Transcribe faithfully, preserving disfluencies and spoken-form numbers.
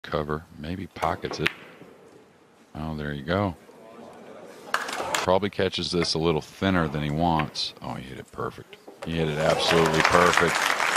cover. Maybe pockets it. Oh, there you go. Probably catches this a little thinner than he wants. Oh, he hit it perfect. He hit it absolutely perfect.